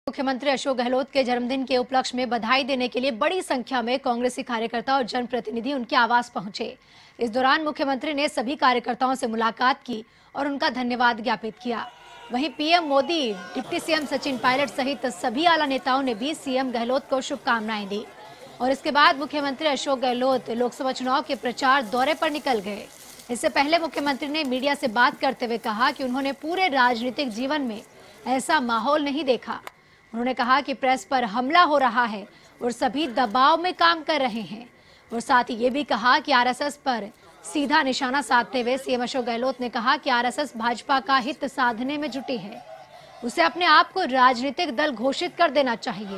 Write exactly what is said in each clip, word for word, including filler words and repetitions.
मुख्यमंत्री अशोक गहलोत के जन्मदिन के उपलक्ष्य में बधाई देने के लिए बड़ी संख्या में कांग्रेसी कार्यकर्ता और जनप्रतिनिधि उनके आवास पहुंचे। इस दौरान मुख्यमंत्री ने सभी कार्यकर्ताओं से मुलाकात की और उनका धन्यवाद ज्ञापित किया। वहीं PM Modi, deputy CM Sachin Pilot सहित सभी आला नेताओं ने भी सीएम गहलोत को शुभकामनाएं दी। और इसके बाद मुख्यमंत्री अशोक गहलोत लोकसभा चुनाव के प्रचार दौरे पर निकल गए। इससे पहले मुख्यमंत्री ने मीडिया से बात करते हुए कहा कि उन्होंने पूरे राजनीतिक जीवन में ऐसा माहौल नहीं देखा। उन्होंने कहा कि प्रेस पर हमला हो रहा है और सभी दबाव में काम कर रहे हैं। और साथ ही ये भी कहा कि आरएसएस पर सीधा निशाना साधते हुए सीएम अशोक गहलोत ने कहा कि आरएसएस भाजपा का हित साधने में जुटी है, उसे अपने आप को राजनीतिक दल घोषित कर देना चाहिए।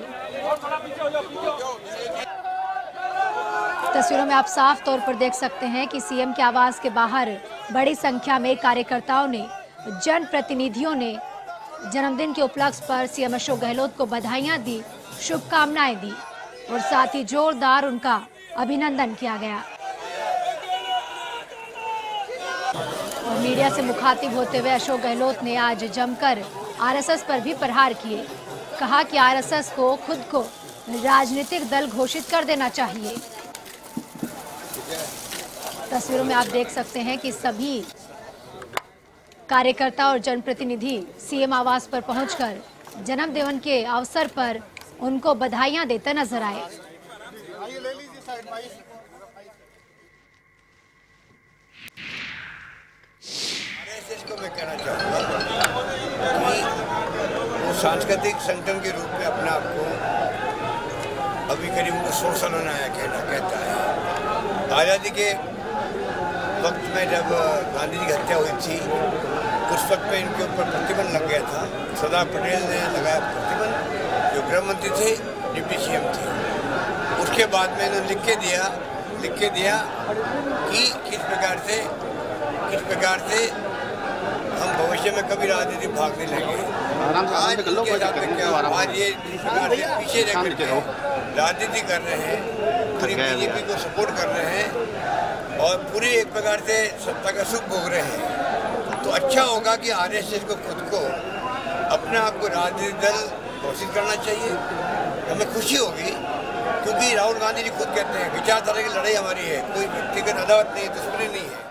तस्वीरों में आप साफ तौर पर देख सकते हैं कि सीएम के आवास के बाहर बड़ी संख्या में कार्यकर्ताओं ने, जनप्रतिनिधियों ने जन्मदिन के उपलक्ष्य पर सीएम अशोक गहलोत को बधाइयां दी, शुभकामनाएं दी और साथ ही जोरदार उनका अभिनंदन किया गया। और मीडिया से मुखातिब होते हुए अशोक गहलोत ने आज जमकर आरएसएस पर भी प्रहार किए। कहा कि आरएसएस को खुद को राजनीतिक दल घोषित कर देना चाहिए। तस्वीरों में आप देख सकते हैं कि सभी कार्यकर्ता और जनप्रतिनिधि सीएम आवास पर पहुंचकर जन्मदिन के अवसर पर उनको बधाइयां देते नजर आए। को मैं कहना चाहूँगा कि वो सांस्कृतिक संगठन के रूप में अपने आप को अभी करीब उनको सौ साल आया कहना कहता है। आज़ादी के वक्त में जब गांधी जी की हत्या हुई थी, उस वक्त में इनके ऊपर प्रतिबंध लग गया था। सरदार पटेल ने लगाया प्रतिबंध, जो गृह मंत्री थे, डिप्टी सीएम थे। उसके बाद में इन्होंने लिख के दिया लिख के दिया कि किस प्रकार से किस प्रकार से हम भविष्य में कभी राजनीति भाग नहीं लेंगे। आज के हिसाब में क्या, आज ये पीछे रह करके राजनीति कर रहे हैं, पूरी बीजेपी को सपोर्ट कर रहे हैं और पूरी एक प्रकार से सत्ता का सुख भोग रहे हैं। तो अच्छा होगा कि आरएसएस को खुद को अपने आप को राजनीतिक दल घोषित करना चाहिए। हमें खुशी होगी क्योंकि राहुल गांधी जी खुद कहते हैं विचारधारा की लड़ाई हमारी है, कोई व्यक्तिगत अदावत नहीं है, दुश्मनी नहीं है।